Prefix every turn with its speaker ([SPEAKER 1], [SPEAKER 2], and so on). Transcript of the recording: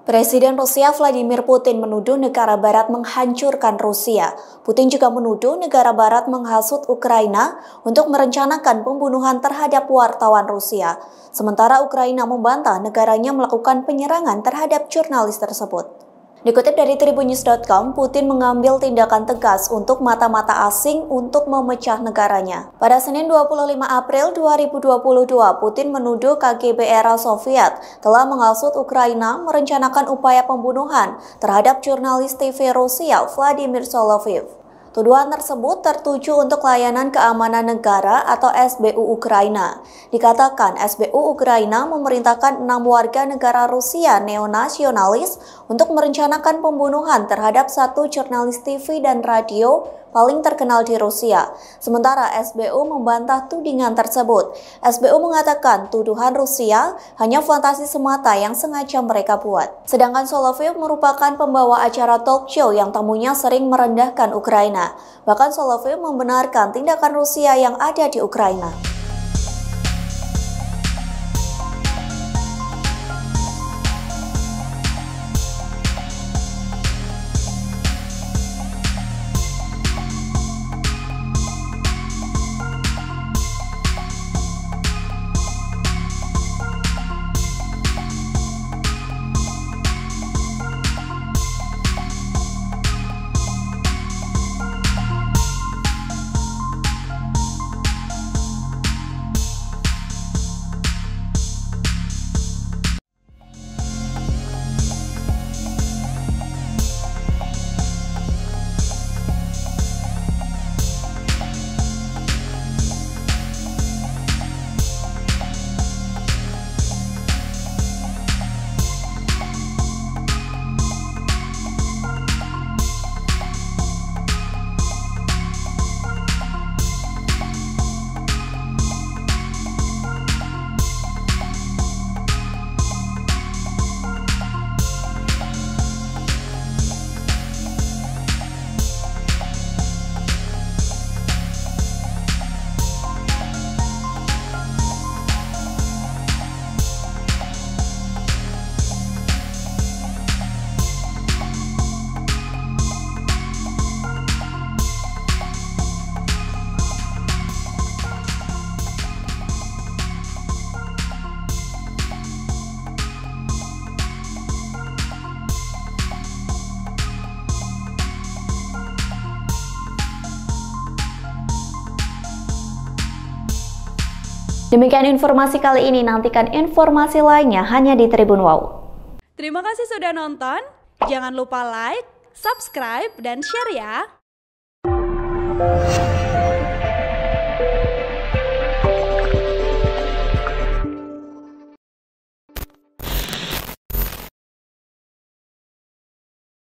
[SPEAKER 1] Presiden Rusia Vladimir Putin menuduh negara barat menghancurkan Rusia. Putin juga menuduh negara barat menghasut Ukraina untuk merencanakan pembunuhan terhadap wartawan Rusia. Sementara Ukraina membantah negaranya melakukan penyerangan terhadap jurnalis tersebut. Dikutip dari tribunnews.com, Putin mengambil tindakan tegas untuk mata-mata asing untuk memecah negaranya. Pada Senin 25 April 2022, Putin menuduh KGB era Soviet telah menghasut Ukraina merencanakan upaya pembunuhan terhadap jurnalis TV Rusia Vladimir Soloviev. Tuduhan tersebut tertuju untuk layanan keamanan negara atau SBU Ukraina. Dikatakan SBU Ukraina memerintahkan 6 warga negara Rusia neonasionalis untuk merencanakan pembunuhan terhadap 1 jurnalis TV dan radio paling terkenal di Rusia. Sementara SBU membantah tudingan tersebut. SBU mengatakan tuduhan Rusia hanya fantasi semata yang sengaja mereka buat. Sedangkan Soloviev merupakan pembawa acara talk show yang tamunya sering merendahkan Ukraina. Bahkan Soloviev membenarkan tindakan Rusia yang ada di Ukraina. Demikian informasi kali ini, nantikan informasi lainnya hanya di Tribun Wow.
[SPEAKER 2] Terima kasih sudah nonton, jangan lupa like, subscribe, dan share ya!